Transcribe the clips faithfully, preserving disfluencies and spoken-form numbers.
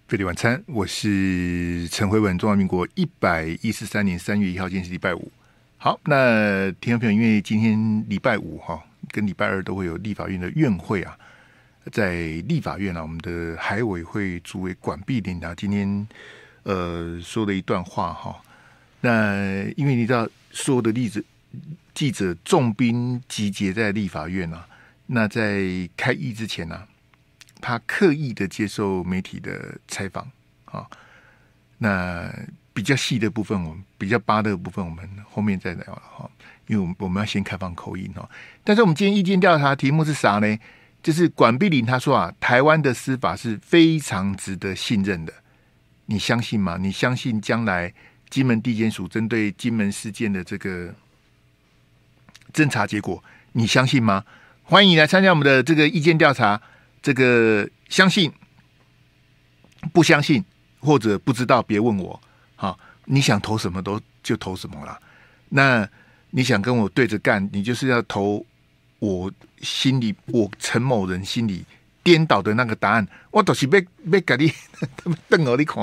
费力晚餐，我是陈辉文，中华民国一百一十三年三月一号，今天是礼拜五。好，那听众朋友，因为今天礼拜五哈，跟礼拜二都会有立法院的院会啊，在立法院啊，我们的海委会主委管碧玲啊，今天呃说了一段话哈。那因为你知道，所有的例子记者重兵集结在立法院啊，那在开议之前啊。他刻意的接受媒体的采访啊，那比较细的部分，我们比较巴的部分，我们后面再聊了哈。因为我们我们要先开放口音哈。但是我们今天意见调查题目是啥呢？就是管碧玲他说啊，台湾的司法是非常值得信任的，你相信吗？你相信将来金门地检署针对金门事件的这个侦查结果，你相信吗？欢迎你来参加我们的这个意见调查。这个相信不相信或者不知道别问我，好，你想投什么都就投什么啦。那你想跟我对着干，你就是要投我心里我陈某人心里颠倒的那个答案，我都是被被给你瞪我你看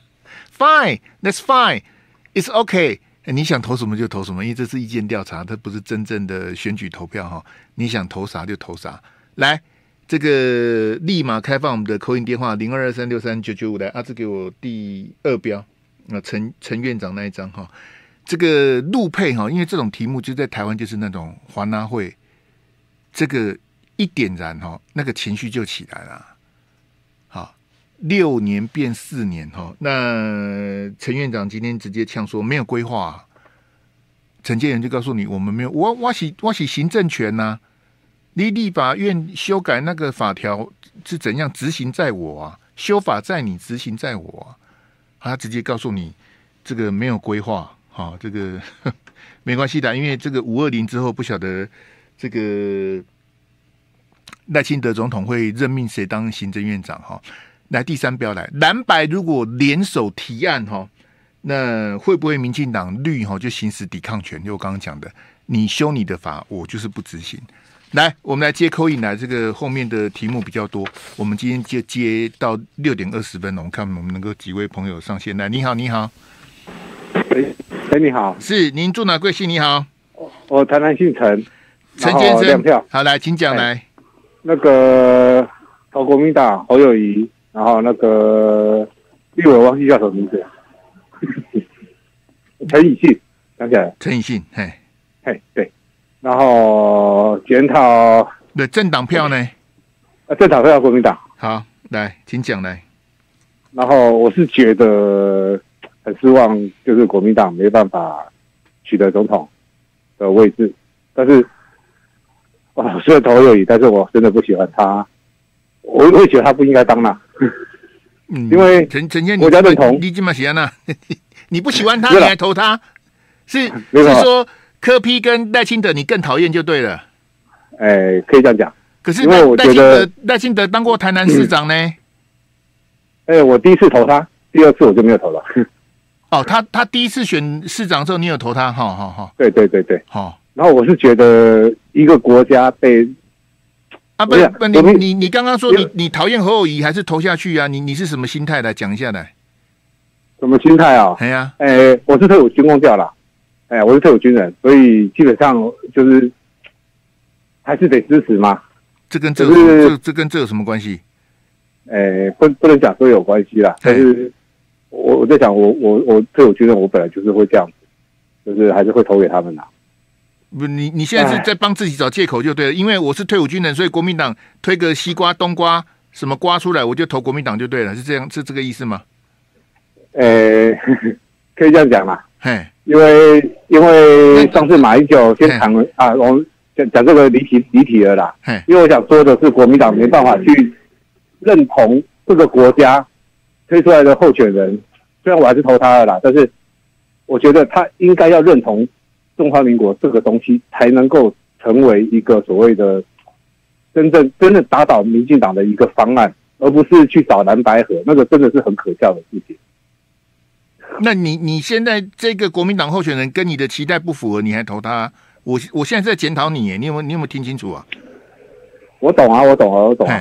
，fine that's fine it's okay， 你想投什么就投什么，因为这是意见调查，它不是真正的选举投票哈，你想投啥就投啥，来。这个立马开放我们的口音电话零二二三六三九九五来，阿志给我第二标，那陈陈院长那一张哈，这个陆配哈，因为这种题目就在台湾就是那种华纳会，这个一点燃哈，那个情绪就起来了。好，六年变四年哈，那陈院长今天直接呛说没有规划、啊，陈建仁就告诉你我们没有，我我是我是行政权呐、啊。你立法院修改那个法条是怎样执行在我啊？修法在你，执行在我啊！他直接告诉你，这个没有规划，哈、哦，这个没关系的，因为这个五二零之后不晓得这个赖清德总统会任命谁当行政院长哈、哦。来第三标来，蓝白如果联手提案哈、哦，那会不会民进党绿哈就行使抵抗权？就我刚刚讲的，你修你的法，我就是不执行。来，我们来接call in来，这个后面的题目比较多，我们今天就接到六点二十分，我们看我们能够几位朋友上线来。你好，你好， 哎、欸，你好， 是您住哪贵姓？你好， 我台南姓陈， 陈先生， 亮票， 好，来，请讲来、欸。 那个投国民党侯友宜，然后那个立委忘记叫什么名字，陈以信，想起来了， 陈以信，嘿， 嘿，对。然后检讨对政党票呢？ 啊，政党票国民党。 好，来，请讲来。 然后我是觉得很失望，就是国民党没办法取得总统的位置。但是，啊，虽然投友谊，但是我真的不喜欢他。我我也觉得他不应该当啦。嗯，因为陈陈先， 我家认同你这么喜欢他，你不喜欢他，你还投他？是是说？柯 P 跟赖清德，你更讨厌就对了。 哎、欸，可以这样讲。 可是赖清德，赖清德当过台南市长呢。哎、 嗯欸，我第一次投他，第二次我就没有投了。 哦，他他第一次选市长的时候，你有投他？好好好。 对对对对。 好、哦。 然后我是觉得一个国家被啊不不，你你你刚刚说你你讨厌侯友宜还是投下去啊？你你是什么心态来讲一下来？ 什么心态啊？ 哎呀， 哎、欸，我是退伍军公调啦。哎，我是退伍军人，所以基本上就是还是得支持嘛。 这跟这有这这跟这有什么关系？ 哎，不不能讲说有关系啦。但是我我在想，我我我退伍军人，我本来就是会这样子，就是还是会投给他们啦。 不，你你现在是在帮自己找借口就对了，因为我是退伍军人，所以国民党推个西瓜、冬瓜什么瓜出来，我就投国民党就对了，是这样，是这个意思吗？ 哎，可以这样讲啦。 嘿。 因为因为上次马英九先谈啊，我们讲讲这个离题离题了啦。因为我想说的是，国民党没办法去认同这个国家推出来的候选人，虽然我还是投他了啦，但是我觉得他应该要认同中华民国这个东西，才能够成为一个所谓的真正真正打倒民进党的一个方案，而不是去找蓝白合，那个真的是很可笑的事情。 那你你现在这个国民党候选人跟你的期待不符合，你还投他？我我现在在检讨你耶，你有没有你有没有听清楚啊？ 我懂啊，我懂啊，我懂啊。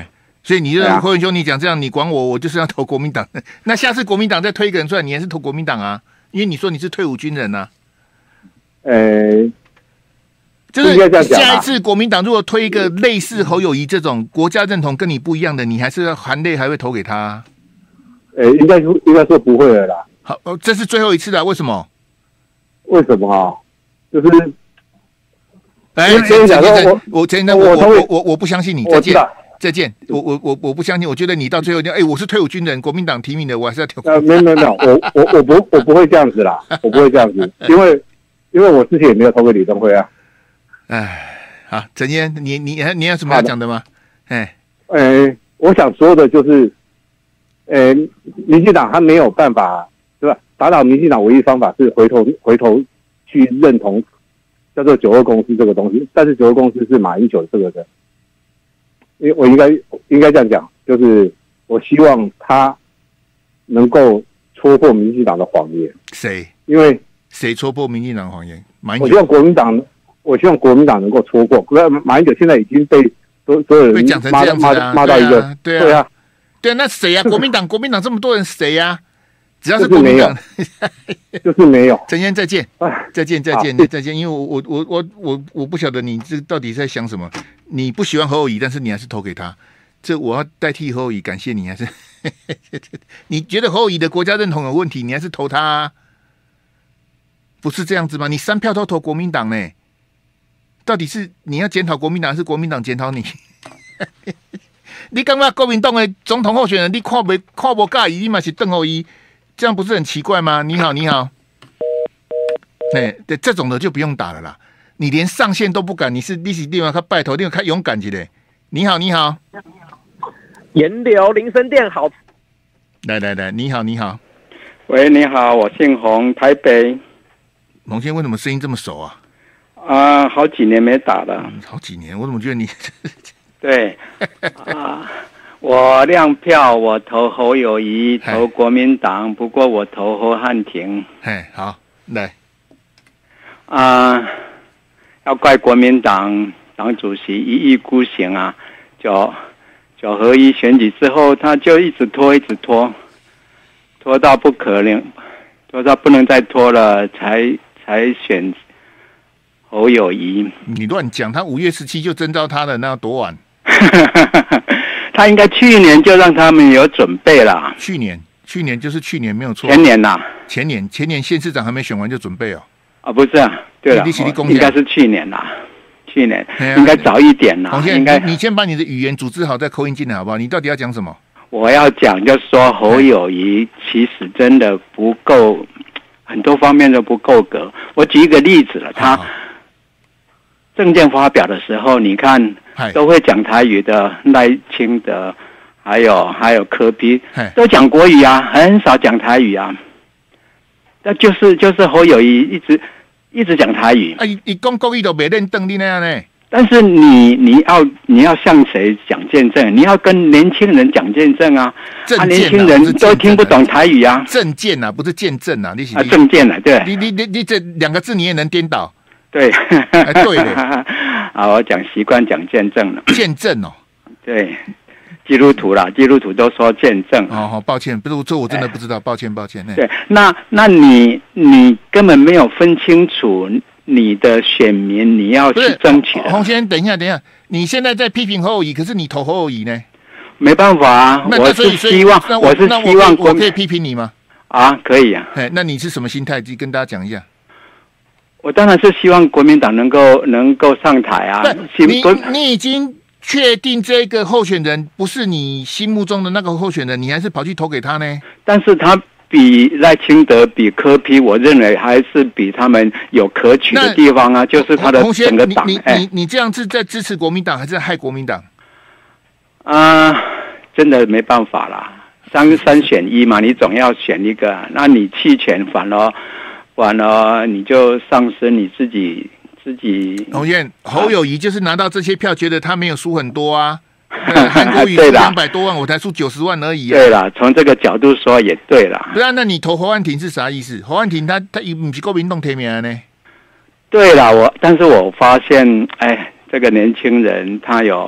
所以你就侯文兄，你讲这样，你管我，我就是要投国民党。那下次国民党再推一个人出来，你还是投国民党啊？因为你说你是退伍军人啊。 呃， 就是下一次国民党如果推一个类似侯友宜这种国家认同跟你不一样的，你还是含泪还会投给他、啊。 呃，应该应该说不会了啦。 好，这是最后一次了，为什么？ 为什么啊？就是， 哎，陈先生，我陈先生，我我我我我不相信你，再见。再见，我我我我不相信，我觉得你到最后，哎，我是退伍军人，国民党提名的，我还是要投。 呃，没有没有没有，我我我不我不会这样子啦，我不会这样子，因为因为我之前也没有投给李登辉啊。 哎，好，陈先生，你你你有什么要讲的吗？哎， 呃，我想说的就是，呃，民进党他没有办法，对吧？打倒民进党唯一方法是回头回头去认同叫做九二共识这个东西，但是九二共识是马英九这个人。因为我应该应该这样讲，就是我希望他能够戳破民进党的谎言。 谁？ 因为谁戳破民进党谎言？马英九。我希望国民党，我希望国民党能够戳破。马英九现在已经被所所有人骂骂骂到一个， 对啊， 对啊， 对啊，那谁呀、啊？国民党，国民党这么多人，谁呀、啊？只要是国民党， 就是没有。 陈先生再见，再见，再见，再见。因为我我我我我我不晓得你这到底在想什么。你不喜欢侯友宜，但是你还是投给他。这我要代替侯友宜感谢你，还是你觉得侯友宜的国家认同有问题，你还是投他、啊？不是这样子吗？你三票都投国民党呢？到底是你要检讨国民党，还是国民党检讨你？你刚刚国民党的总统候选人，你看不看不介意，你嘛是邓侯宜，这样不是很奇怪吗？你好，你好，哎，对，这种的就不用打了啦。你连上线都不敢，你是你是另外他拜托，另外他勇敢起来。你好，你好， 颜流林森店好。 来来来，你好，你好。 喂，你好，我姓洪，台北。 洪先生为什么声音这么熟啊？ 啊、呃，好几年没打了。 嗯、好几年，我怎么觉得你？ 对啊，我亮票，我投侯友宜，投国民党，不过我投侯汉廷。 哎，好，来啊。呃要怪国民党党主席一意孤行啊！九九合一选举之后，他就一直拖，一直拖，拖到不可能，拖到不能再拖了，才才选侯友宜。 你乱讲，他五月十七就征召他了，那要多晚？ 他应该去年就让他们有准备了。 去年，去年就是去年没有错。 前年呐、啊， 前年前年县市长还没选完就准备哦。 啊，不是啊。对了，应该是去年啦，去年、 啊、 应该早一点啦。 应该你先把你的语言组织好，再扣音进来好不好？你到底要讲什么？ 我要讲就是说，侯友宜其实真的不够，很多方面都不够格。我举一个例子了，他政见发表的时候，你看都会讲台语的赖清德，还有还有柯 P 都讲国语啊，很少讲台语啊。那就是就是侯友宜一直。一直讲台语， 啊，你讲国语都没认登的那样呢。 但是你你要你要向谁讲见证？你要跟年轻人讲见证啊！ 啊， 年轻人都听不懂台语啊。 证件啊，不是见证啊，你是啊，证件啊，对。 你你你你这两个字你也能颠倒？ 对， 哎、对的。 啊，我讲习惯讲见证了。 见证哦。 对。基督徒啦，基督徒都说见证。 哦，好，抱歉，不是这我真的不知道，抱歉，抱歉。 对，那那你你根本没有分清楚你的选民，你要去争取的。 洪先生，等一下，等一下，你现在在批评侯友宜，可是你投侯友宜呢？ 没办法啊，我是希望，我是希望我可以批评你吗？ 啊，可以啊。 那你是什么心态？跟大家讲一下。 我当然是希望国民党能够能够上台啊。 你你已经。确定这个候选人不是你心目中的那个候选人，你还是跑去投给他呢？ 但是他比赖清德、比柯 P， 我认为还是比他们有可取的地方啊，就是他的整个党。 你你你你这样是在支持国民党，还是在害国民党？ 啊、呃，真的没办法啦，三三选一嘛，你总要选一个，那你弃权反而反而你就丧失你自己。自己洪燕侯友宜就是拿到这些票，觉得他没有输很多啊。韩国瑜输两百多万，我才输九十万而已、啊。 对啦，从这个角度说也对啦。 对啊，那你投侯汉廷是啥意思？侯汉廷他他不是国民党提名呢？ 对啦，我但是我发现，哎，这个年轻人他有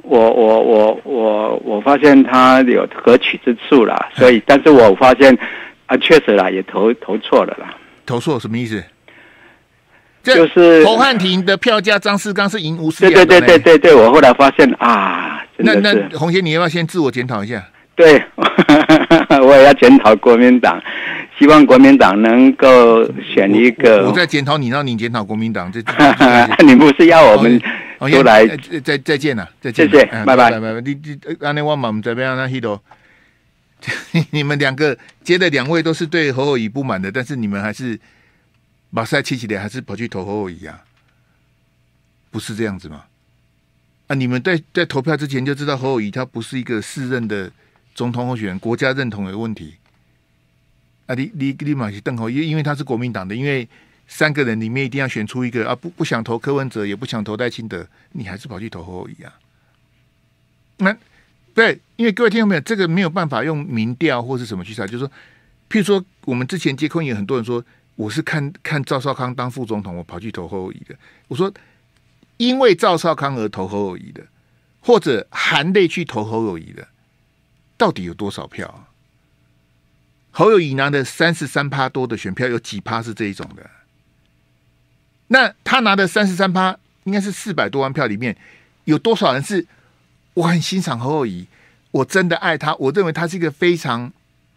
我我我我我发现他有可取之处啦，所以，但是我发现啊，确实啦，也投投错了啦。 投错什么意思？ 就是侯汉廷的票价，张世刚是赢吴思雅的。对对对对对，我后来发现啊， 那那洪先，你要不要先自我检讨一下？对， 我也要检讨国民党，希望国民党能够选一个。 我, 我, 我在检讨你，让你检讨国民党。这你不是要我们出来？ 再再再见了，再见， 谢谢，拜拜拜拜。你你安内我嘛唔知要那 hit 你们两个接的两位都是对侯友宜不满的，但是你们还是马赛气起来，还是跑去投侯友宜啊？不是这样子吗？啊，你们在在投票之前就知道侯友宜他不是一个适任的总统候选人，国家认同有问题。啊，你你你马是邓侯，因为他是国民党的，因为三个人里面一定要选出一个啊，不不想投柯文哲，也不想投赖清德，你还是跑去投侯友宜啊？那对，因为各位听众朋友，这个没有办法用民调或是什么去查，就是说，譬如说我们之前接空也很多人说，我是看看赵少康当副总统，我跑去投侯友宜的。我说，因为赵少康而投侯友宜的，或者含泪去投侯友宜的，到底有多少票啊？侯友宜拿的三十三趴多的选票，有几趴是这一种的？那他拿的三十三趴，应该是四百多万票里面，有多少人是我很欣赏侯友宜，我真的爱他，我认为他是一个非常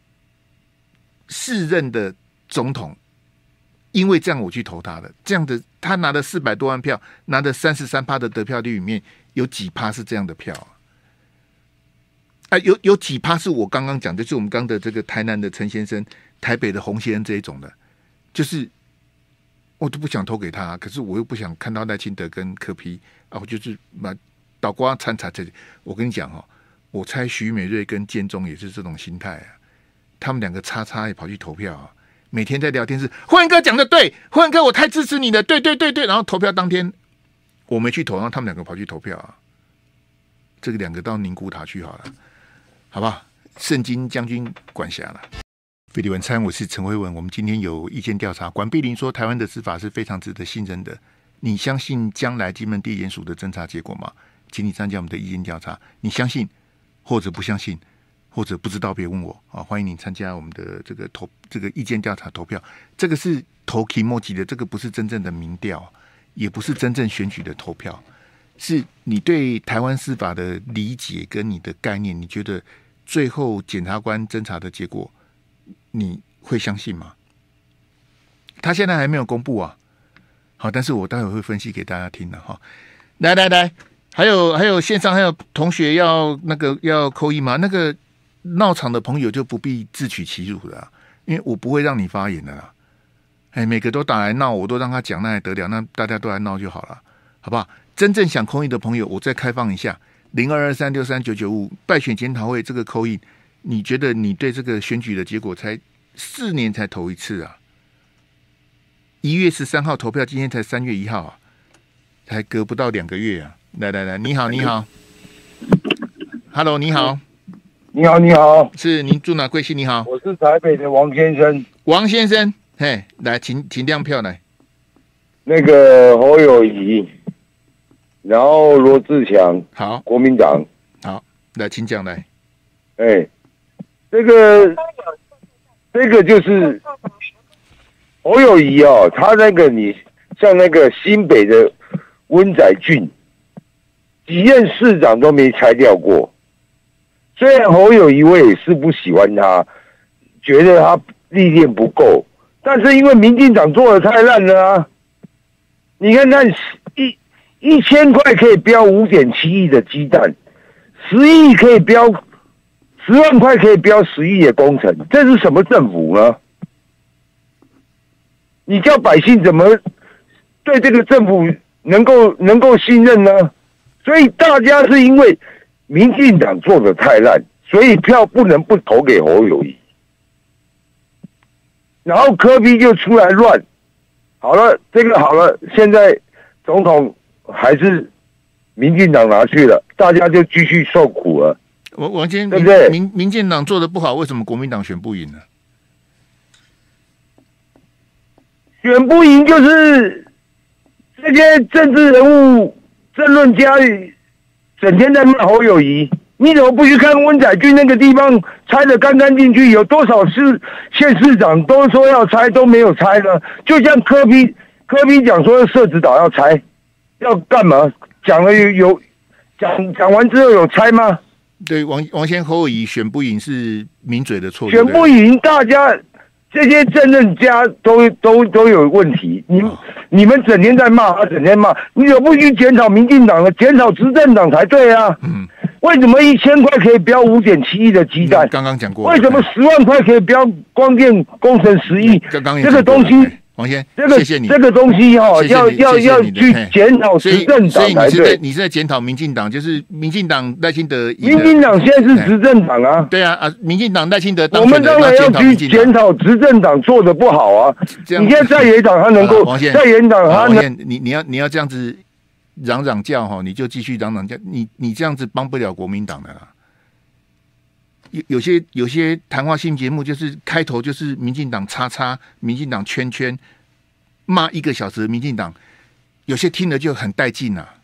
适任的总统，因为这样我去投他的。这样的他拿的四百多万票，拿的三十三趴的得票率里面，有几趴是这样的票啊？啊，有有几趴是我刚刚讲的，就是我们刚的这个台南的陈先生、台北的洪先生这一种的，就是我都不想投给他，可是我又不想看到赖清德跟柯 P 啊，我就是把倒瓜掺杂这里。我跟你讲哦，我猜徐美瑞跟建中也是这种心态啊，他们两个叉叉也跑去投票啊，每天在聊天是辉文哥讲的对，辉文哥我太支持你了，对对对对，然后投票当天我没去投，然后他们两个跑去投票啊，这个两个到宁古塔去好了。好吧，圣经将军管辖了。飞碟晚餐，我是陈辉文。我们今天有意见调查，管碧玲说台湾的司法是非常值得信任的。你相信将来金门地检署的侦查结果吗？请你参加我们的意见调查。你相信或者不相信，或者不知道别问我啊！欢迎你参加我们的这个投这个意见调查投票。这个是投 Kimoji 的，这个不是真正的民调，也不是真正选举的投票。是你对台湾司法的理解跟你的概念，你觉得最后检察官侦查的结果你会相信吗？他现在还没有公布啊，好，但是我待会会分析给大家听的哈。来来来，还有还有线上还有同学要那个要扣一吗？那个闹场的朋友就不必自取其辱了，因为我不会让你发言的啦。哎，每个都打来闹，我都让他讲，那还得了？那大家都来闹就好了，好不好？真正想扣印的朋友，我再开放一下零二二三六三九九五败选检讨会这个扣印，你觉得你对这个选举的结果才四年才投一次啊？一月十三号投票，今天才三月一号啊，才隔不到两个月啊！来来来，你好，你好 ，Hello， 你好， 你好，你好， 是您住哪贵姓？你好， 我是台北的王先生。 王先生，嘿，来，请请亮票来。 那个侯友宜。然后罗志强， 好， 国民党， 好，来，请讲来。 哎、欸，这个，这个就是侯友宜哦，他那个你像那个新北的温载俊，几任市长都没拆掉过。虽然侯友宜我也是不喜欢他，觉得他历练不够，但是因为民进党做的太烂了啊！你看看一。一千块可以标五点七亿的鸡蛋，十亿可以标十万块可以标十亿的工程，这是什么政府呢？你叫百姓怎么对这个政府能够能够信任呢？所以大家是因为民进党做的太烂，所以票不能不投给侯友宜，然后柯 P 就出来乱，好了，这个好了，现在总统。还是民进党拿去了，大家就继续受苦了。 我王先， 对不对？ 民民进党做的不好，为什么国民党选不赢呢？ 选不赢就是这些政治人物、政论家整天在骂侯友宜，你怎么不去看温载俊那个地方拆得干干净净？有多少市县市长都说要拆，都没有拆呢？就像柯 P 柯 P 讲说社子岛要拆，要干嘛？讲了有有讲讲完之后有拆吗？ 对，王王先侯友宜选不赢是名嘴的错， 选不赢，大家这些政治家都都都有问题。你、哦、你们整天在骂他，整天骂，你怎么不去检讨民进党呢？检讨执政党才对啊。嗯。为什么一千块可以标五点七亿的鸡蛋？ 刚刚讲过。 为什么十万块可以标光电工程十亿？ 刚刚这个东西。 王先， 这个谢谢你这个东西哈、哦，要要要去检讨执政党才对。 所以你是在你是在检讨民进党，就是民进党赖清德。 民进党现在是执政党啊。 对啊啊，民进党赖清德当选的，我们当然要去检讨执政党做的不好啊。你现在在野党他能够，在野党他能， 你你要你要这样子嚷嚷叫哈，你就继续嚷嚷叫，你你这样子帮不了国民党的啦。有有些有些谈话性节目就是开头就是民进党叉叉，民进党圈圈，骂一个小时的民进党，有些听了就很带劲啊。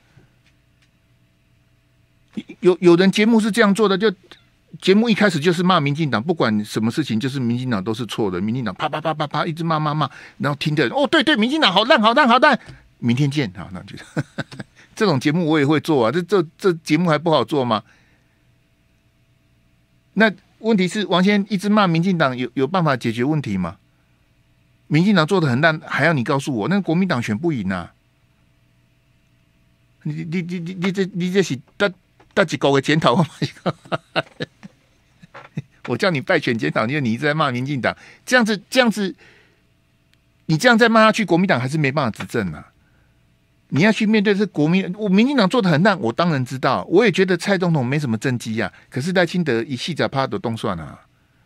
有有人节目是这样做的，就节目一开始就是骂民进党，不管什么事情，就是民进党都是错的，民进党啪啪啪啪啪一直骂骂骂，然后听的人哦对对，民进党好烂好烂好烂，明天见好，那就这种节目我也会做啊，这这这节目还不好做吗？那问题是王先一直骂民进党有有办法解决问题吗？民进党做的很烂，还要你告诉我，那国民党选不赢啊！你你你你你这你这是大大几个月检讨，我叫你败选检讨，因为你一直在骂民进党，这样子这样子，你这样再骂下去，国民党还是没办法执政啊！你要去面对是国民，我民进党做的很烂，我当然知道，我也觉得蔡总统没什么政绩啊。可是赖清德一细仔趴都动算啊，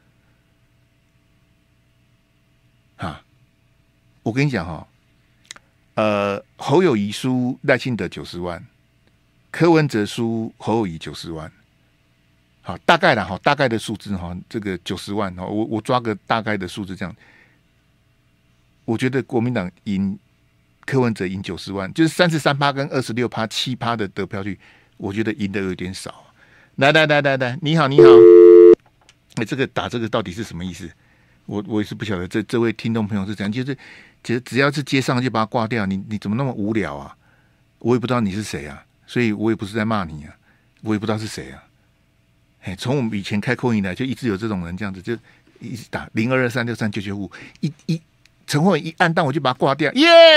啊，我跟你讲哈，呃，侯友宜输赖清德九十万，柯文哲输侯友宜九十万，好，大概啦，哈，大概的数字哈，这个九十万哈，我我抓个大概的数字这样，我觉得国民党赢。柯文哲赢九十万，就是三十三趴跟二十六趴七趴的得票率，我觉得赢的有点少。来来来来来，你好你好，哎、欸，这个打这个到底是什么意思？我我也是不晓得。这这位听众朋友是怎样，就是只只要是接上就把它挂掉，你你怎么那么无聊啊？我也不知道你是谁啊，所以我也不是在骂你啊，我也不知道是谁啊。哎，从我们以前开扣以来，就一直有这种人这样子，就一直打零二二三六三九九五一一。陈慧一按档我就把它挂掉，耶、yeah! ！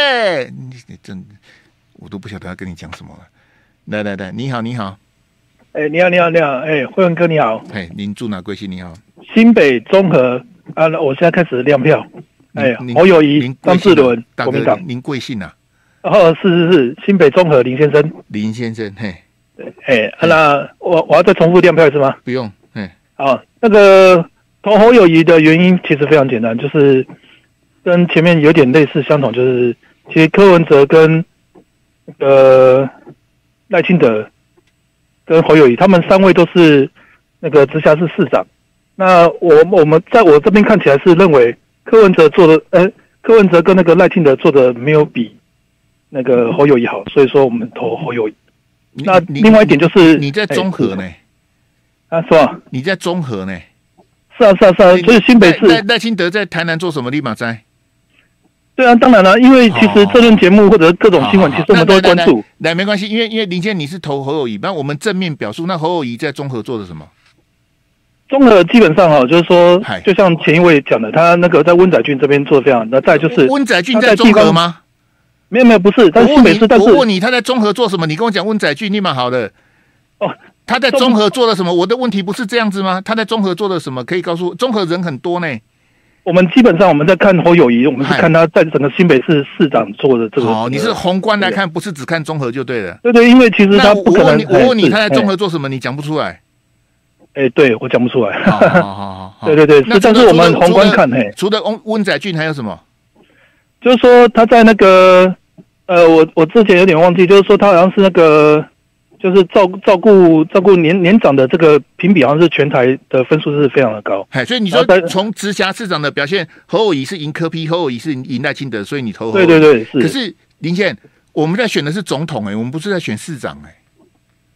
你真，我都不晓得要跟你讲什么了。来来来，你好你好， 哎、欸，你好你好你好，哎、欸，慧文哥你好， 哎，您住哪？贵姓？你好， 新北中和啊，我现在开始亮票，哎，侯友宜、张志伦，国民党， 您贵姓啊？ 哦，是是是，新北中和林先生， 林先生，嘿， 对，哎、啊，那我我要再重复亮票一次吗？ 不用，哎， 好，那个投侯友宜的原因其实非常简单，就是。跟前面有点类似相同，就是其实柯文哲跟呃赖清德跟侯友宜，他们三位都是那个直辖市市长。那我我们在我这边看起来是认为柯文哲做的，呃，柯文哲跟那个赖清德做的没有比那个侯友宜好，所以说我们投侯友宜。那另外一点就是你在中和呢？ 啊，是吧？ 你在中和呢？ 是啊，是啊，是啊，所以新北市赖赖清德在台南做什么？立马在。 对啊，当然了，因为其实这论节目或者各种新闻，其实我们都会关注。 来, 来, 来, 来没关系，因为因为林健你是投侯友宜，那我们正面表述，那侯友宜在中和做的什么？ 中和基本上哈，就是说，就像前一位讲的，他那个在温载俊这边做的非常，那再就是温载俊在中和吗？ 没有没有，不是，但是新北市，但是我问你他在中和做什么？你跟我讲温载俊，立马好了。 哦， 他在中和做了什么？我的问题不是这样子吗？他在中和做了什么？可以告诉我，中和人很多呢。 我们基本上我们在看侯友宜，我们是看他在整个新北市市长做的这个。 哦，你是宏观来看，不是只看中和就对了。 对对，因为其实他不可能。 我问你，他在中和做什么？你讲不出来。 哎，对我讲不出来。 好好好好， 对对对， 那但是我们宏观看，嘿， 除了温温载俊还有什么？ 就是说他在那个呃，我我之前有点忘记，就是说他好像是那个。就是照照顾照顾年年长的这个评比，好像是全台的分数是非常的高。 哎，所以你说从直辖市长的表现，侯友宜是赢柯 P， 侯友宜是赢赖清德，所以你投侯友宜。 对对对，是。 可是林健，我们在选的是总统哎、欸，我们不是在选市长哎、欸。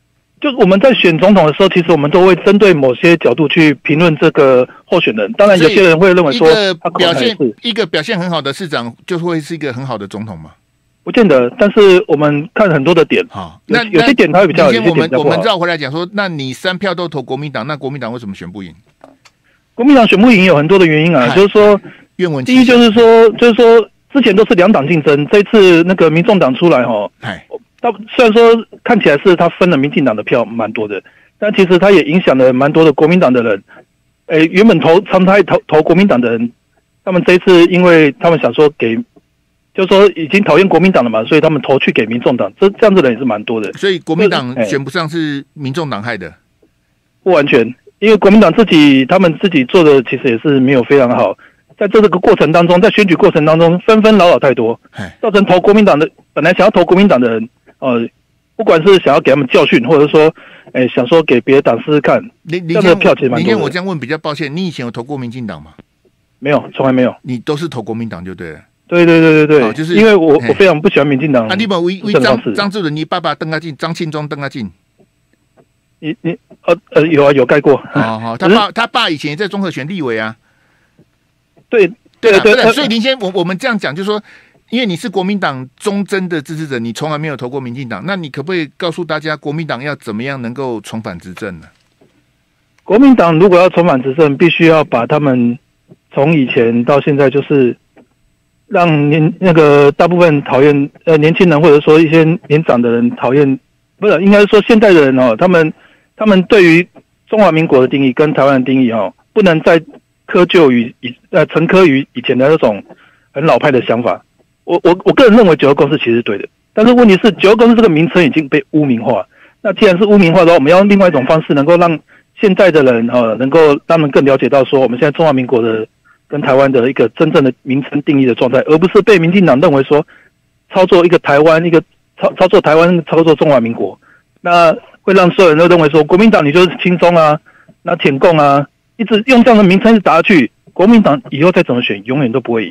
就是我们在选总统的时候，其实我们都会针对某些角度去评论这个候选人。当然，有些人会认为说他表现一个表现很好的市长，就会是一个很好的总统嘛？ 不见得。但是我们看很多的点， 好， 那有些点他会比较，有些点比较不好。 我们绕回来讲说，那你三票都投国民党，那国民党为什么选不赢？ 国民党选不赢有很多的原因啊，就是说，第一就是说，就是说之前都是两党竞争，这次那个民众党出来哈，他虽然说看起来是他分了民进党的票蛮多的，但其实他也影响了蛮多的国民党的人。诶、欸，原本投常态投投国民党的人，他们这一次因为他们想说给，就是说已经讨厌国民党了嘛，所以他们投去给民众党，这这样子的人也是蛮多的。 所以国民党选不上是民众党害的， 不完全，因为国民党自己他们自己做的其实也是没有非常好。在这个过程当中，在选举过程当中，纷纷扰扰太多，造成投国民党的本来想要投国民党的人，呃，不管是想要给他们教训，或者说，哎、欸，想说给别的党试试看，这样的票其实蛮多的。 你看我这样问比较抱歉，你以前有投过民进党吗？ 没有，从来没有。 你都是投国民党就对了。 对对对对对， 就是因为我我非常不喜欢民进党。 啊，你把为为张张志伦，你爸爸邓阿进，张庆忠邓阿进。 你你呃呃有啊有盖过。 哦好，他爸他爸以前也在中和选立委啊。 对对对对， 所以林先我我们这样讲，就是说，因为你是国民党忠贞的支持者，你从来没有投过民进党，那你可不可以告诉大家，国民党要怎么样能够重返执政呢？ 国民党如果要重返执政，必须要把他们从以前到现在，就是让年那个大部分讨厌呃年轻人或者说一些年长的人讨厌，不是应该说现代的人哦，他们他们对于中华民国的定义跟台湾的定义哦，不能再窠臼于以呃沉窠于以前的那种很老派的想法。我我我个人认为九二共识其实是对的，但是问题是九二共识这个名称已经被污名化。那既然是污名化的话，我们要用另外一种方式，能够让现在的人呃能够让他们更了解到说，我们现在中华民国的跟台湾的一个真正的名称定义的状态，而不是被民进党认为说操作一个台湾一个操操作台湾操作中华民国，那会让所有人都认为说国民党你就是轻松啊，那舔共啊。一直用这样的名称一直打下去，国民党以后再怎么选，永远都不会赢。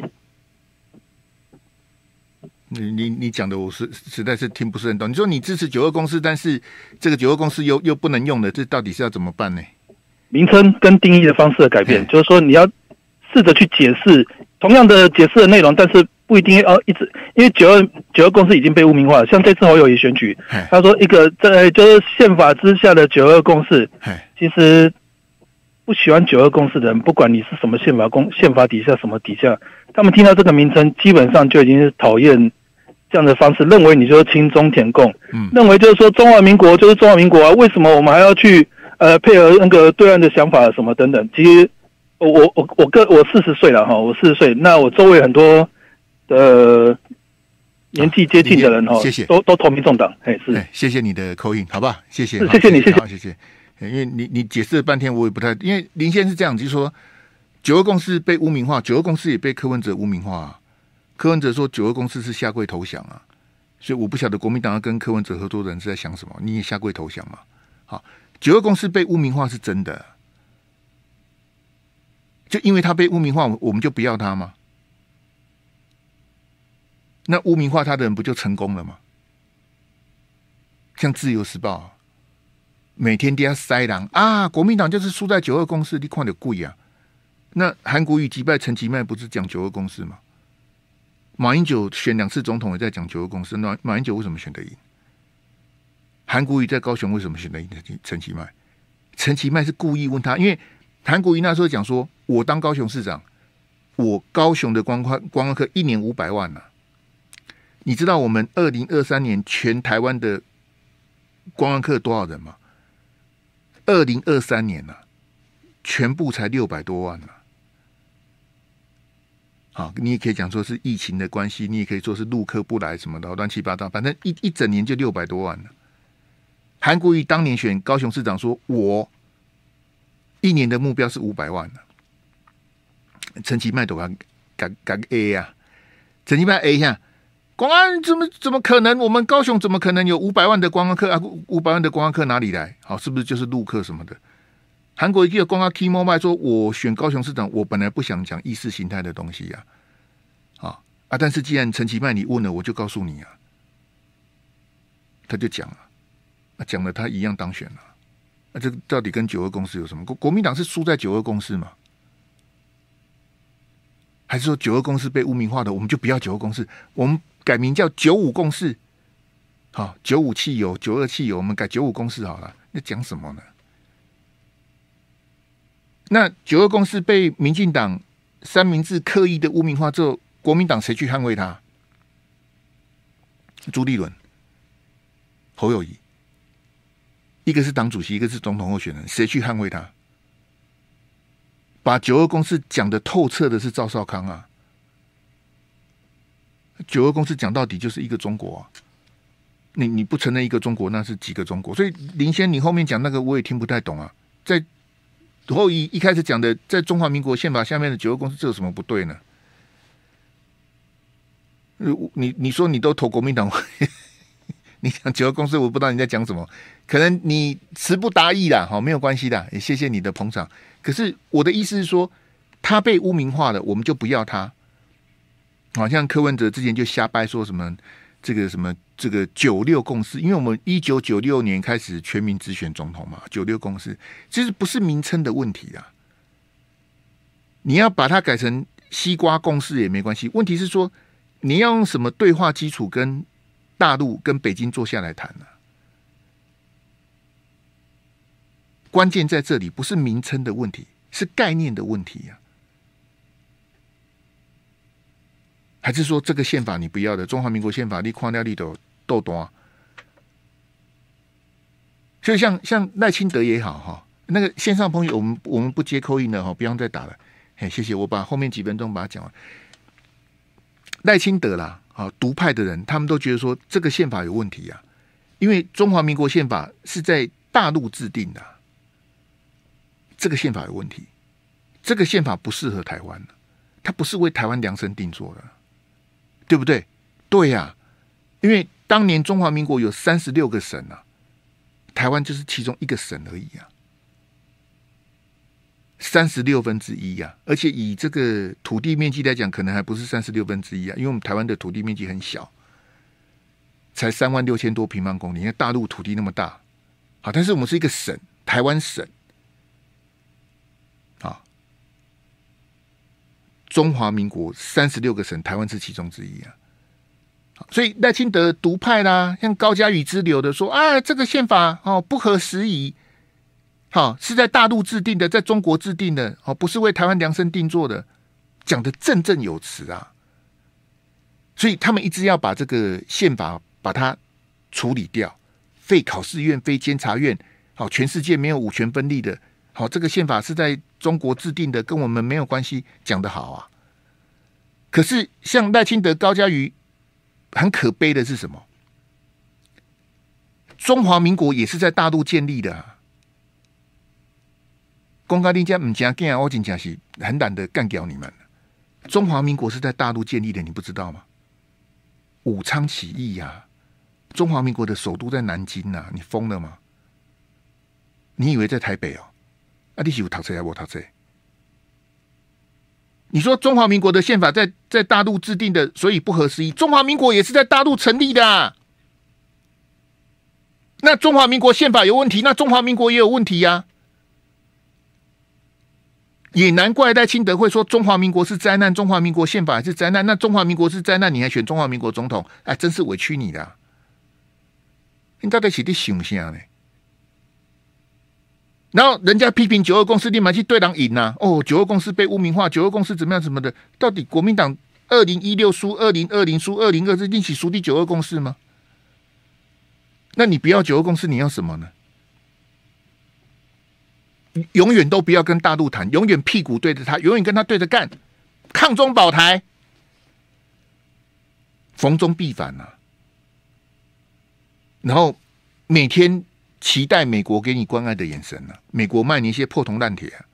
你你你讲的我是实在是听不是很懂。你说你支持九二共识，但是这个九二共识又又不能用的，这到底是要怎么办呢？ 名称跟定义的方式的改变，就是说你要试着去解释同样的解释的内容，但是不一定要一直，因为九二九二共识已经被污名化了。像这次侯友宜选举，他说一个在就是宪法之下的九二共识，其实。不喜欢九二共识的人，不管你是什么宪法公宪法底下什么底下，他们听到这个名称，基本上就已经是讨厌这样的方式，认为你就是亲中舔共，嗯，认为就是说中华民国就是中华民国啊，为什么我们还要去呃配合那个对岸的想法什么等等？其实我我我我个我四十岁了哈，我四十岁，那我周围很多的年纪接近的人哈， 谢谢， 都都投民众党，哎是， 谢谢你的口音，好吧，谢谢， 谢谢你，谢谢， 谢谢。因为你你解释了半天，我也不太，因为林先是这样，就是说九二共识被污名化，九二共识也被柯文哲污名化、啊。柯文哲说九二共识是下跪投降啊，所以我不晓得国民党要跟柯文哲合作的人是在想什么。你也下跪投降嘛？好，九二共识被污名化是真的，就因为他被污名化，我们就不要他吗？那污名化他的人不就成功了吗？像自由时报。每天底下塞狼啊！国民党就是输在九二共识，你看得贵啊！那韩国瑜击败陈其迈，不是讲九二共识吗？马英九选两次总统也在讲九二共识，那马英九为什么选得赢？韩国瑜在高雄为什么选得赢陈其迈？陈其迈是故意问他，因为韩国瑜那时候讲说，我当高雄市长，我高雄的观光观光客一年五百万啊！你知道我们二零二三年全台湾的观光客多少人吗？二零二三年啊，全部才六百多万啊！好，你也可以讲说是疫情的关系，你也可以说是陆客不来什么的，乱七八糟，反正一一整年就六百多万了。韩国瑜当年选高雄市长说，我一年的目标是五百万了。陈其迈都敢敢敢 A 啊！陈其迈 A 一下。光安怎么怎么可能？我们高雄怎么可能有五百万的观光客啊？五百万的观光客哪里来？好，是不是就是陆客什么的？韩国一个观光 Key Mobile 说，我选高雄市长，我本来不想讲意识形态的东西呀、啊，啊啊！但是既然陈其迈你问了，我就告诉你啊，他就讲了， 啊，讲了他一样当选了。那、啊、这个到底跟九二共识有什么？国国民党是输在九二共识吗？还是说九二共识被污名化的，我们就不要九二共识，我们改名叫九五共识？好，九五汽油、九二汽油，我们改九五共识好了。那讲什么呢？那九二共识被民进党三明治刻意的污名化之后，国民党谁去捍卫它？朱立伦、侯友宜，一个是党主席，一个是总统候选人，谁去捍卫他？把九二共识讲得透彻的是赵少康啊！九二共识讲到底就是一个中国啊！你你不承认一个中国，那是几个中国？所以林先，你后面讲那个我也听不太懂啊。在侯友宜一开始讲的，在中华民国宪法下面的九二共识，这有什么不对呢？你你说你都投国民党，你讲九二共识，我不知道你在讲什么，可能你词不达意啦，好，没有关系的，也谢谢你的捧场。可是我的意思是说，他被污名化了，我们就不要他。好像柯文哲之前就瞎掰说什么这个什么这个九六共识，因为我们一九九六年开始全民直选总统嘛，九六共识其实不是名称的问题啊，你要把它改成西瓜共识也没关系，问题是说。你要用什么对话基础跟大陆、跟北京坐下来谈呢、啊？关键在这里，不是名称的问题，是概念的问题呀、啊。还是说这个宪法你不要的？中华民国宪法你框掉你都斗多。所以像像赖清德也好哈，那个线上朋友，我们我们不接call in了哈，不用再打了。嘿，谢谢，我把后面几分钟把它讲完。赖清德啦，啊，独派的人，他们都觉得说这个宪法有问题啊，因为中华民国宪法是在大陆制定的、啊，这个宪法有问题，这个宪法不适合台湾，它不是为台湾量身定做的，对不对？对呀、啊，因为当年中华民国有三十六个省啊，台湾就是其中一个省而已啊。三十六分之一呀，而且以这个土地面积来讲，可能还不是三十六分之一啊，因为我们台湾的土地面积很小，才三万六千多平方公里，因为大陆土地那么大，好，但是我们是一个省，台湾省，啊，中华民国三十六个省，台湾是其中之一啊，所以赖清德独派啦，像高嘉瑜之流的说啊，这个宪法哦不合时宜。好，是在大陆制定的，在中国制定的，哦，不是为台湾量身定做的，讲的振振有词啊。所以他们一直要把这个宪法把它处理掉，非考试院、非监察院，好，全世界没有五权分立的，好，这个宪法是在中国制定的，跟我们没有关系，讲得好啊。可是像赖清德、高嘉瑜，很可悲的是什么？中华民国也是在大陆建立的、啊。公开定价唔加干，我真正是很懒得干掉你们。中华民国是在大陆建立的，你不知道吗？武昌起义呀、啊，中华民国的首都在南京呐、啊，你疯了吗？你以为在台北哦？啊，你是有读册还无读册？你说中华民国的宪法在在大陆制定的，所以不合时宜。中华民国也是在大陆成立的、啊，那中华民国宪法有问题，那中华民国也有问题呀、啊。也难怪赖清德会说中华民国是灾难，中华民国宪法也是灾难。那中华民国是灾难，你还选中华民国总统？哎，真是委屈你了、啊。你到底是在想啥呢？然后人家批评九二共识，立马去对人赢啊！哦，九二共识被污名化，九二共识怎么样怎么的？到底国民党二零一六输，二零二零输，二零二四一起输第九二共识吗？那你不要九二共识，你要什么呢？永远都不要跟大陆谈，永远屁股对着他，永远跟他对着干，抗中保台，逢中必反啊！然后每天期待美国给你关爱的眼神啊，美国卖你一些破铜烂铁啊，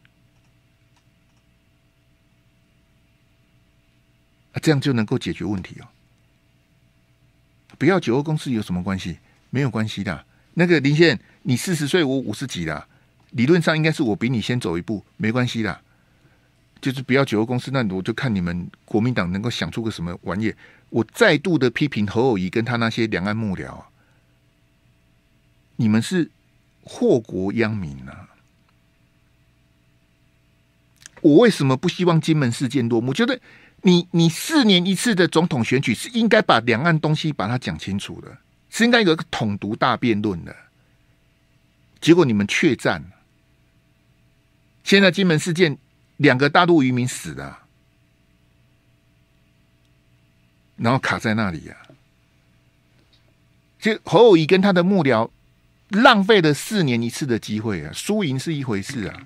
啊，这样就能够解决问题哦。不要九二共识有什么关系？没有关系的。那个林先，你四十岁，我五十几啦。理论上应该是我比你先走一步，没关系啦。就是不要九二共识，那我就看你们国民党能够想出个什么玩意。我再度的批评侯友宜跟他那些两岸幕僚啊， 你们是祸国殃民啊！我为什么不希望金门事件落幕？我觉得你你四年一次的总统选举是应该把两岸东西把它讲清楚的，是应该有一个统独大辩论的。结果你们怯战，现在金门事件两个大陆渔民死了、啊，然后卡在那里啊！其实侯友宜跟他的幕僚浪费了四年一次的机会啊，输赢是一回事啊。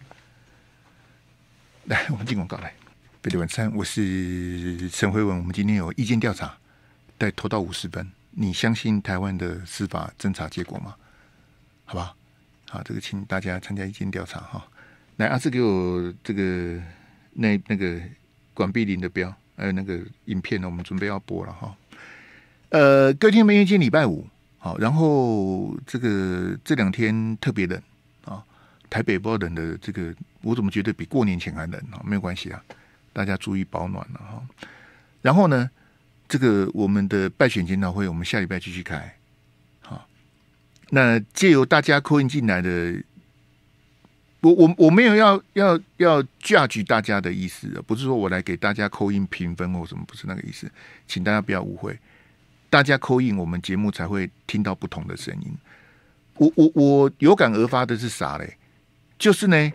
来，我们进广告来。贝里晚餐，我是陈辉文。我们今天有意见调查，带投到五十分。你相信台湾的司法侦查结果吗？好吧，好，这个请大家参加意见调查哈。来，阿志给我这个那那个管碧林的标，还有那个影片呢，我们准备要播了哈。呃，各位听众朋友，今天礼拜五。好，然后这个这两天特别冷啊，台北不知道冷的这个，我怎么觉得比过年前还冷啊？没有关系啊，大家注意保暖了哈。然后呢，这个我们的败选检讨会，我们下礼拜继续开。好，那借由大家call in进来的，我我我没有要要要 judge 大家的意思，不是说我来给大家call in评分或什么，不是那个意思，请大家不要误会。大家call in，我们节目才会听到不同的声音。我我我有感而发的是啥嘞？就是呢，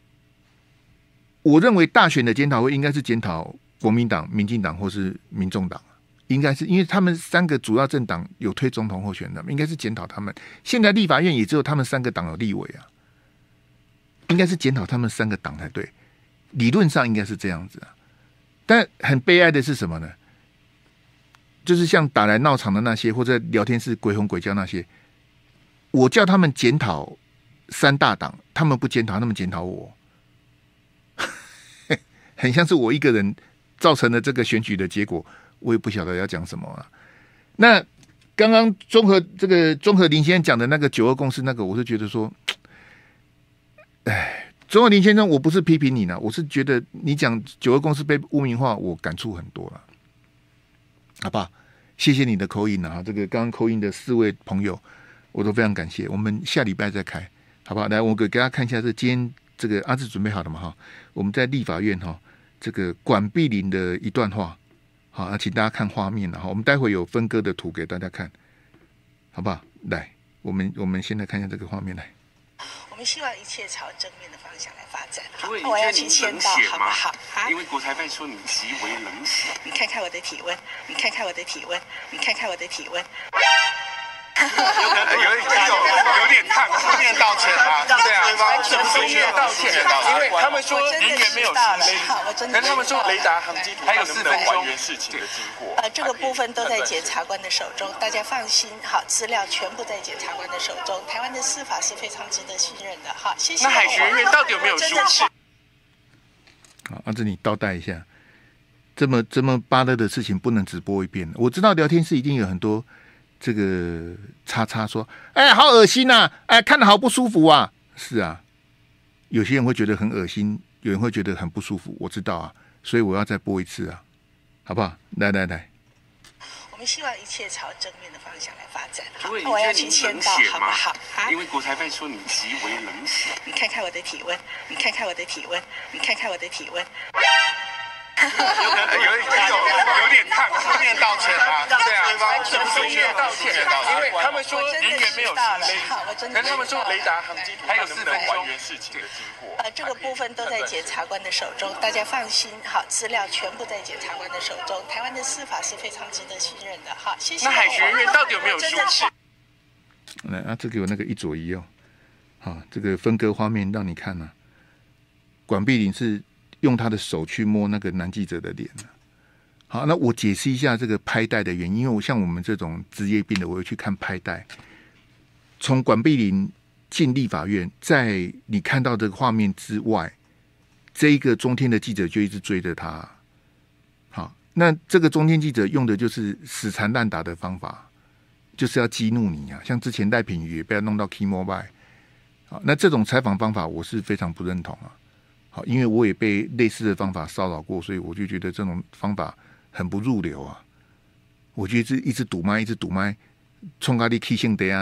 我认为大选的检讨会应该是检讨国民党、民进党或是民众党，应该是因为他们三个主要政党有推总统候选人，应该是检讨他们。现在立法院也只有他们三个党有立委啊，应该是检讨他们三个党才对。理论上应该是这样子啊，但很悲哀的是什么呢？就是像打来闹场的那些，或者聊天室鬼吼鬼叫那些，我叫他们检讨三大党，他们不检讨，他们检讨我，很像是我一个人造成了这个选举的结果，我也不晓得要讲什么啊。那刚刚综合这个综合林先生讲的那个九二共识那个，我是觉得说，哎，综合林先生，我不是批评你呢，我是觉得你讲九二共识被污名化，我感触很多了。好吧，谢谢你的口音啊！这个刚刚口音的四位朋友，我都非常感谢。我们下礼拜再开，好不好？来，我给大家看一下，这今天这个阿志准备好了嘛？哈，我们在立法院哈，这个管碧林的一段话，好，请大家看画面了哈。我们待会有分割的图给大家看，好不好？来，我们我们先来看一下这个画面来。 我们希望一切朝正面的方向来发展。好，我要去签到，好不好？ 因为国台办说你极为冷血。 你看看我的体温，你看看我的体温，你看看我的体温。 有有有有点烫，书面道歉啊，对啊，书面道歉，因为他们说人员没有行驶，但他们说雷达航机图还有四分钟还原事情的经过。 呃，这个部分都在检察官的手中，大家放心，好，资料全部在检察官的手中。台湾的司法是非常值得信任的，好，谢谢。 那海学院到底有没有疏失？ 好，阿志你倒带一下，这么这么巴勒的事情不能只播一遍。我知道聊天室一定有很多。这个叉叉说：“哎，好恶心呐、啊！哎，看得好不舒服啊！”是啊，有些人会觉得很恶心，有人会觉得很不舒服，我知道啊，所以我要再播一次啊，好不好？来来来， 我们希望一切朝正面的方向来发展。 好， 我要去签到，好不好？ 因为国台办说你极为冷血。 你看看我的体温，你看看我的体温，你看看我的体温。 有有有点烫，书面道歉啊，对啊，书面道歉，因为他们说人员没有行驶，但他们说雷达航机图还有四分钟还原事情的经过。 呃，这个部分都在检察官的手中，大家放心，好，资料全部在检察官的手中。台湾的司法是非常值得信任的，好，谢谢。 那海学院到底有没有疏失？ 来啊，这个有那个一左一右，好，这个分割画面让你看啊，管碧林是。用他的手去摸那个男记者的脸。好，那我解释一下这个拍带的原因，因为我像我们这种职业病的，我会去看拍带。从管碧林进立法院，在你看到这个画面之外，这一个中天的记者就一直追着他。好，那这个中天记者用的就是死缠烂打的方法，就是要激怒你啊！像之前赖品妤也被他弄到 Key Mobile。好，那这种采访方法我是非常不认同啊。好，因为我也被类似的方法骚扰过，所以我就觉得这种方法很不入流啊！我觉得一直一直堵麦，一直堵麦，冲咖喱 K 性得啊呢，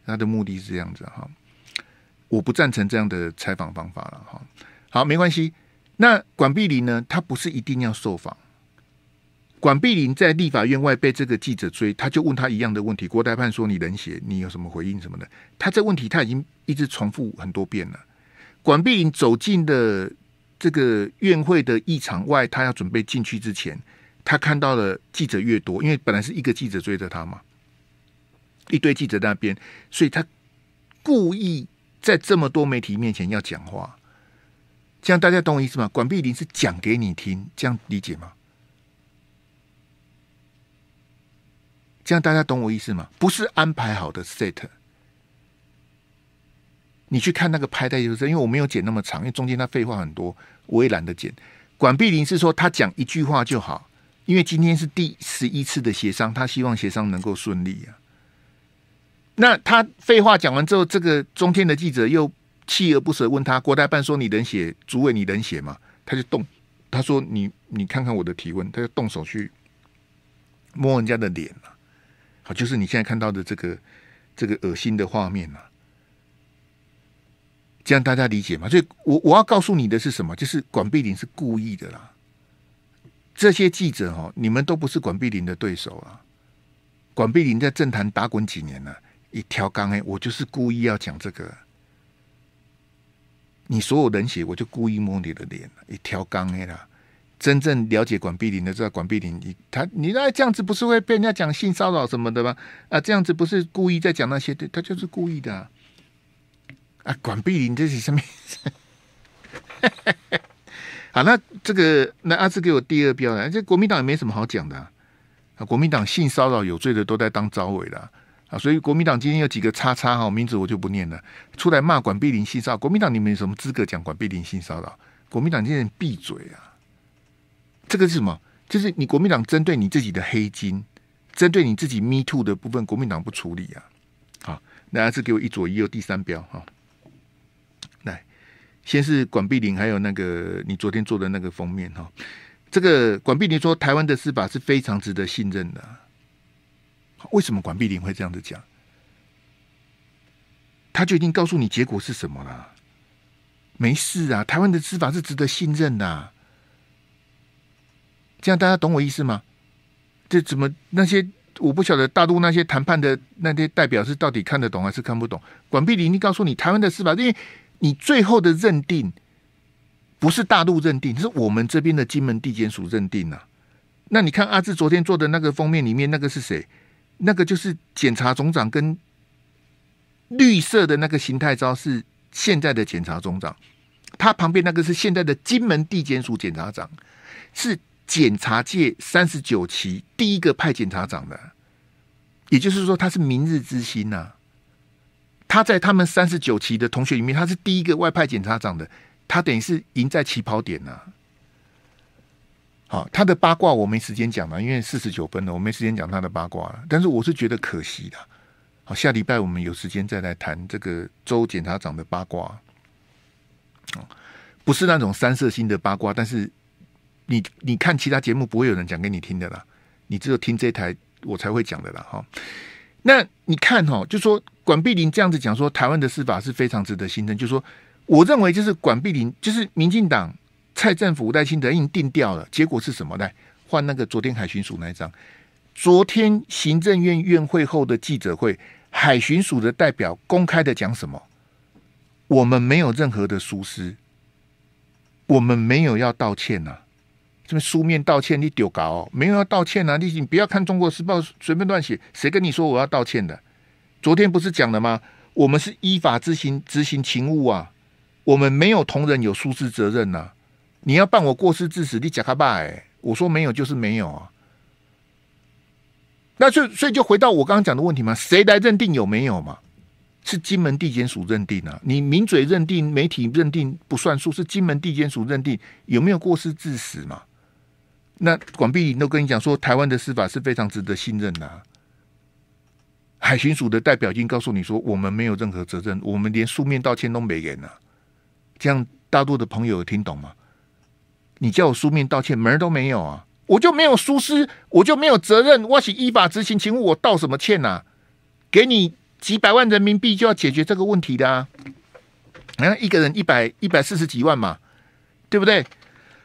他的目的是这样子哈。我不赞成这样的采访方法了哈。好，没关系。那管碧玲呢？他不是一定要受访。管碧玲在立法院外被这个记者追，他就问他一样的问题。郭台铭说你冷血，你有什么回应什么的？他这问题他已经一直重复很多遍了。管碧玲走进的这个院会的议场外，他要准备进去之前，他看到了记者越多，因为本来是一个记者追着他嘛，一堆记者在那边，所以他故意在这么多媒体面前要讲话。这样大家懂我意思吗？管碧玲是讲给你听，这样理解吗？这样大家懂我意思吗？不是安排好的 set。你去看那个拍带就是，因为我没有剪那么长，因为中间他废话很多，我也懒得剪。管碧玲是说他讲一句话就好，因为今天是第十一次的协商，他希望协商能够顺利啊。那他废话讲完之后，这个中天的记者又锲而不舍问他，郭台铭说你冷血，主委你冷血吗？他就动，他说你你看看我的提问，他就动手去摸人家的脸了。好，就是你现在看到的这个这个恶心的画面啊，这样大家理解吗？所以我我要告诉你的是什么？就是管碧玲是故意的啦。这些记者哦，你们都不是管碧玲的对手啊。管碧玲在政坛打滚几年了，一条杠哎，我就是故意要讲这个。你所有人血，我就故意摸你的脸，一条杠哎啦。真正了解管碧玲的知道，管碧玲你他你那这样子不是会被人家讲性骚扰什么的吗？啊，这样子不是故意在讲那些，他就是故意的啊！啊管碧玲这是什么？好，那这个那阿志给我第二标了，这国民党也没什么好讲的 啊, 啊。国民党性骚扰有罪的都在当招委了 啊, 啊，所以国民党今天有几个叉叉哈，名字我就不念了，出来骂管碧玲性骚扰。国民党你们有什么资格讲管碧玲性骚扰？国民党这些人闭嘴啊！这个是什么？就是你国民党针对你自己的黑金，针对你自己 Me Too 的部分，国民党不处理啊！好，那还是给我一左一右第三标哈。来，先是管碧玲，还有那个你昨天做的那个封面哈。这个管碧玲说，台湾的司法是非常值得信任的。为什么管碧玲会这样子讲？他就已经告诉你结果是什么了。没事啊，台湾的司法是值得信任的啊。这样大家懂我意思吗？这怎么那些我不晓得大陆那些谈判的那些代表是到底看得懂还是看不懂？管碧玲，你告诉你台湾的司法，因为你最后的认定不是大陆认定，是我们这边的金门地检署认定啊。那你看阿志昨天做的那个封面里面，那个是谁？那个就是检察总长，跟绿色的那个邢太昭是现在的检察总长，他旁边那个是现在的金门地检署检察长，是检察界三十九期第一个派检察长的，也就是说他是明日之星呐、啊。他在他们三十九期的同学里面，他是第一个外派检察长的，他等于是赢在起跑点呐、啊。好，他的八卦我没时间讲了，因为四十九分了，我没时间讲他的八卦了。但是我是觉得可惜的。好，下礼拜我们有时间再来谈这个周检察长的八卦。不是那种三色星的八卦，但是你你看其他节目不会有人讲给你听的啦，你只有听这台我才会讲的啦。哈，那你看哈，就说管碧玲这样子讲说，台湾的司法是非常值得信任，就说我认为就是管碧玲就是民进党。蔡政府赖清德已经定调了，结果是什么？来换那个昨天海巡署那一张。昨天行政院院会后的记者会，海巡署的代表公开的讲什么？我们没有任何的疏失，我们没有要道歉呐、啊。这边书面道歉你丢稿、哦，没有要道歉啊！你你不要看《中国时报》随便乱写，谁跟你说我要道歉的？昨天不是讲了吗？我们是依法执行执行勤务啊，我们没有同仁有疏失责任呐、啊。你要办我过失致死，你假卡巴哎！我说没有就是没有啊。那就所以就回到我刚刚讲的问题嘛，谁来认定有没有嘛？是金门地检署认定啊。你名嘴认定、媒体认定不算数，是金门地检署认定有没有过失致死嘛？那管碧玲都跟你讲说，台湾的司法是非常值得信任的、啊。海巡署的代表已经告诉你说，我们没有任何责任，我们连书面道歉都没给呢。这样大陆的朋友有听懂吗？你叫我书面道歉，门儿都没有啊！我就没有疏失，我就没有责任，我是依法执行勤务，我道什么歉啊？给你几百万人民币就要解决这个问题的啊！啊，一个人一百一百四十几万嘛，对不对？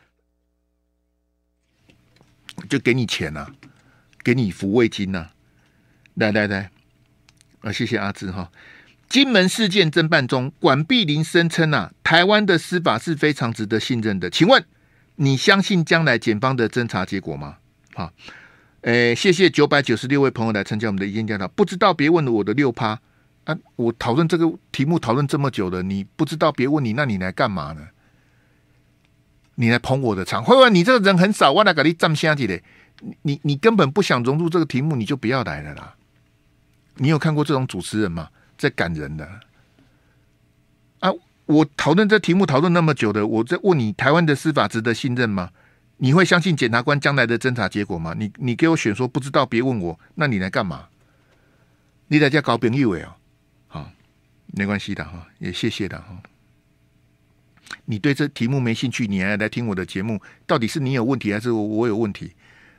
就给你钱啊，给你抚慰金啊！来来来，啊，谢谢阿芝哈。金门事件侦办中，管碧玲声称啊，台湾的司法是非常值得信任的。请问你相信将来检方的侦查结果吗？好，诶，谢谢九百九十六位朋友来参加我们的意见调查。不知道别问我的六趴啊！我讨论这个题目讨论这么久了，你不知道别问你，那你来干嘛呢？你来捧我的场，会不会你这个人很少？我来给你站下去的，你你根本不想融入这个题目，你就不要来了啦。你有看过这种主持人吗？在赶人的啊！我讨论这题目讨论那么久的，我在问你，台湾的司法值得信任吗？你会相信检察官将来的侦查结果吗？你你给我选说不知道别问我，那你来干嘛？你在家搞朋友哦，好，没关系的哈，也谢谢的哈。你对这题目没兴趣，你还来听我的节目，到底是你有问题还是我我有问题？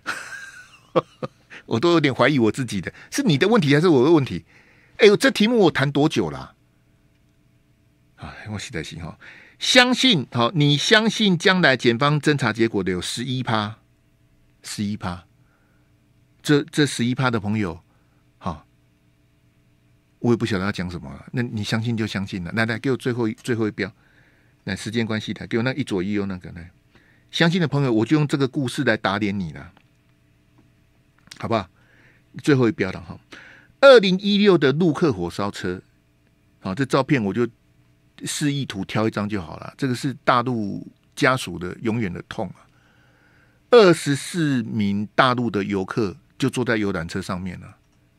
我都有点怀疑我自己的，是你的问题还是我的问题？哎呦，这题目我谈多久啦、啊？啊，我实在是哈，相信好，你相信将来检方侦查结果的有十一趴，十一趴，这这十一趴的朋友，好，我也不晓得要讲什么了。那你相信就相信了。来来，给我最后最后一标，来，时间关系台，给我那一左一右那个来，相信的朋友，我就用这个故事来打脸你了，好不好？最后一标了哈。二零一六的陆客火烧车，好，这照片我就示意图挑一张就好了。这个是大陆家属的永远的痛啊！二十四名大陆的游客就坐在游览车上面了。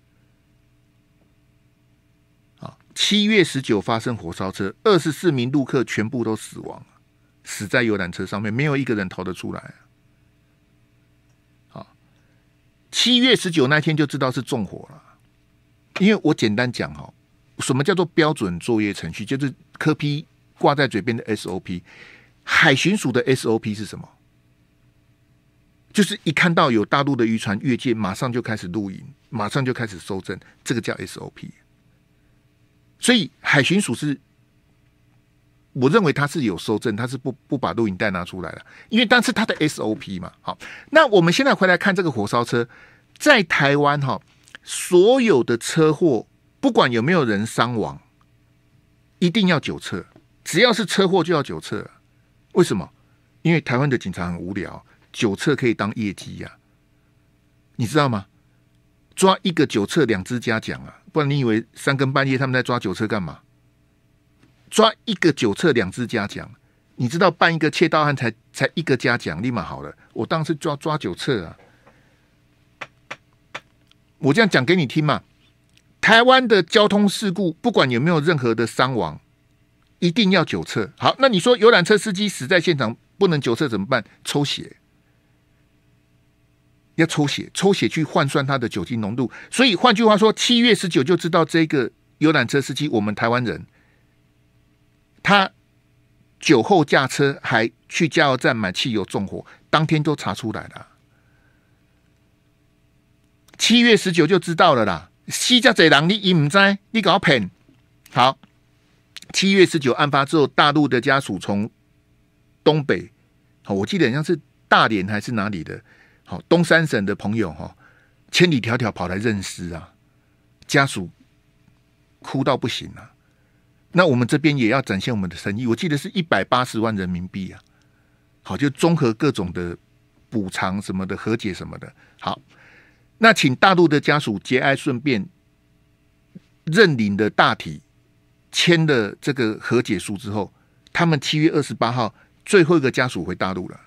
好，七月十九发生火烧车，二十四名陆客全部都死亡，死在游览车上面，没有一个人逃得出来。好，七月十九那天就知道是纵火了。因为我简单讲哈，什么叫做标准作业程序？就是柯 P 挂在嘴边的 S O P。海巡署的 S O P 是什么？就是一看到有大陆的渔船越界，马上就开始录影，马上就开始搜证，这个叫 S O P。所以海巡署是，我认为他是有搜证，他是不不把录影带拿出来了，因为但是他的 S O P 嘛。好，那我们现在回来看这个火烧车，在台湾哈。所有的车祸，不管有没有人伤亡，一定要酒测。只要是车祸就要酒测。为什么？因为台湾的警察很无聊，酒测可以当业绩呀、啊，你知道吗？抓一个酒测两支嘉奖啊，不然你以为三更半夜他们在抓酒测干嘛？抓一个酒测两支嘉奖，你知道办一个窃盗案才才一个嘉奖，立马好了。我当时抓抓酒测啊。我这样讲给你听嘛，台湾的交通事故不管有没有任何的伤亡，一定要酒测。好，那你说游览车司机死在现场不能酒测怎么办？抽血，要抽血，抽血去换算他的酒精浓度。所以换句话说，七月十九就知道这个游览车司机，我们台湾人，他酒后驾车还去加油站买汽油纵火，当天都查出来了。七月十九就知道了啦，死这侪人你伊唔知，你搞骗。好，七月十九案发之后，大陆的家属从东北，好，我记得好像是大连还是哪里的，好，东三省的朋友哈，千里迢迢跑来认尸啊，家属哭到不行啊。那我们这边也要展现我们的诚意，我记得是一百八十万人民币啊，好，就综合各种的补偿什么的，和解什么的，好。那请大陆的家属节哀顺变，认领的大体，签了这个和解书之后，他们七月二十八号最后一个家属回大陆了。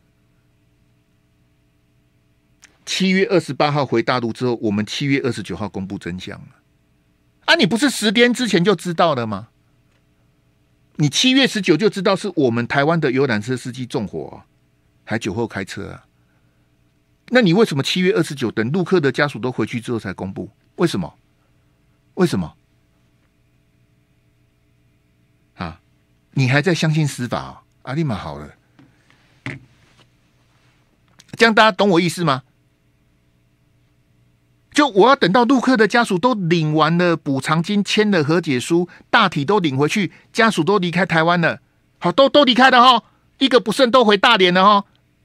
七月二十八号回大陆之后，我们七月二十九号公布真相了。啊，你不是十天之前就知道了吗？你七月十九就知道是我们台湾的游览车司机纵火、啊，还酒后开车啊？那你为什么七月二十九等陆客的家属都回去之后才公布？为什么？为什么？啊，你还在相信司法、哦？阿立马好了，这样大家懂我意思吗？ 就我要等到陆客的家属都领完了补偿金，签了和解书，大体都领回去，家属都离开台湾了，好，都都离开了哈，一个不剩都回大连了哈。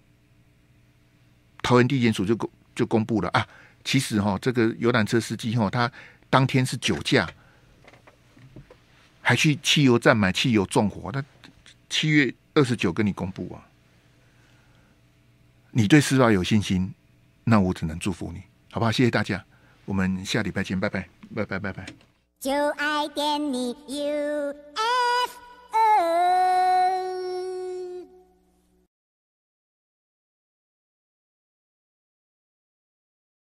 桃园地检署就公就公布了啊，其实哈，这个游览车司机哈，他当天是酒驾，还去汽油站买汽油纵火，那七月二十九跟你公布啊。你对司法有信心，那我只能祝福你，好不好？谢谢大家，我们下礼拜见，拜拜，拜拜，拜拜。就爱点你 U。